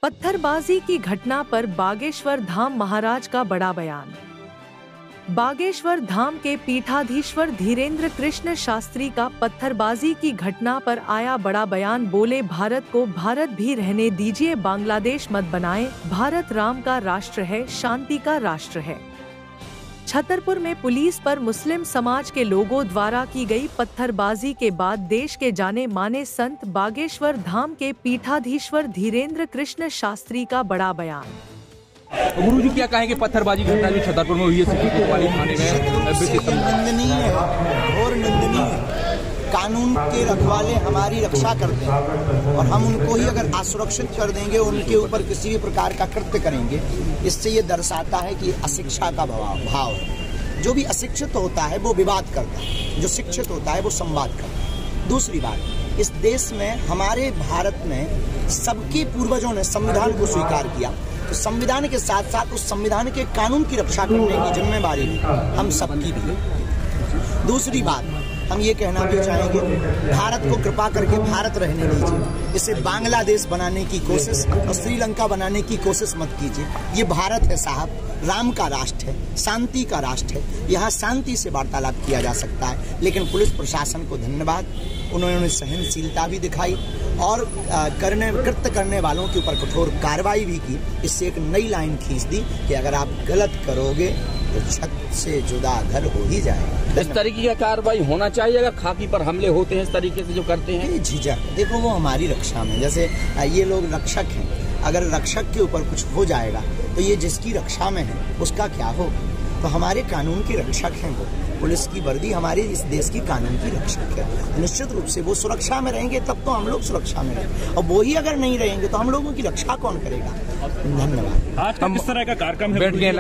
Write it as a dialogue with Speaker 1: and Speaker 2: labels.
Speaker 1: पत्थरबाजी की घटना पर बागेश्वर धाम महाराज का बड़ा बयान। बागेश्वर धाम के पीठाधीश्वर धीरेन्द्र कृष्ण शास्त्री का पत्थरबाजी की घटना पर आया बड़ा बयान। बोले, भारत को भारत भी रहने दीजिए, बांग्लादेश मत बनाएं। भारत राम का राष्ट्र है, शांति का राष्ट्र है। छतरपुर में पुलिस पर मुस्लिम समाज के लोगों द्वारा की गई पत्थरबाजी के बाद देश के जाने माने संत बागेश्वर धाम के पीठाधीश्वर धीरेन्द्र कृष्ण शास्त्री का बड़ा बयान।
Speaker 2: गुरु जी क्या कहेंगे पत्थरबाजी घटना जो छतरपुर में हुई है सिटी कोतवाली थाने में?
Speaker 3: निंदनीय है और निंदनीय है। कानून के रखवाले हमारी रक्षा करते हैं और हम उनको ही अगर असुरक्षित कर देंगे, उनके ऊपर किसी भी प्रकार का कृत्य करेंगे, इससे ये दर्शाता है कि अशिक्षा का भाव है। जो भी अशिक्षित होता है वो विवाद करता है, जो शिक्षित होता है वो संवाद करता है। दूसरी बात, इस देश में हमारे भारत में सबके पूर्वजों ने संविधान को स्वीकार किया, तो संविधान के साथ साथ उस संविधान के कानून की रक्षा करने की जिम्मेदारी हम सबकी भी है। दूसरी बात, हम ये कहना भी चाहेंगे, भारत को कृपा करके भारत रहने दीजिए। इसे बांग्लादेश बनाने की कोशिश और श्रीलंका बनाने की कोशिश मत कीजिए। ये भारत है साहब, राम का राष्ट्र है, शांति का राष्ट्र है। यहाँ शांति से वार्तालाप किया जा सकता है। लेकिन पुलिस प्रशासन को धन्यवाद, उन्होंने सहनशीलता भी दिखाई और कृत्य करने वालों के ऊपर कठोर कार्रवाई भी की। इससे एक नई लाइन खींच दी कि अगर आप गलत करोगे तो छत से जुदा घर हो ही जाएगा।
Speaker 2: इस तरीके की कार्रवाई होना चाहिए अगर खाकी पर हमले होते हैं इस तरीके से जो करते हैं।
Speaker 3: झिझक देखो, वो हमारी रक्षा में, जैसे ये लोग रक्षक हैं, अगर रक्षक के ऊपर कुछ हो जाएगा तो ये जिसकी रक्षा में है उसका क्या हो। तो हमारे कानून के रक्षक हैं वो, पुलिस की वर्दी हमारे इस देश की कानून की रक्षक है। निश्चित रूप से वो सुरक्षा में रहेंगे तब तो हम लोग सुरक्षा में रहेंगे, और वो ही अगर नहीं रहेंगे तो हम लोगों की रक्षा कौन करेगा। धन्यवाद।
Speaker 4: आज का किस तरह का कार्यक्रम है?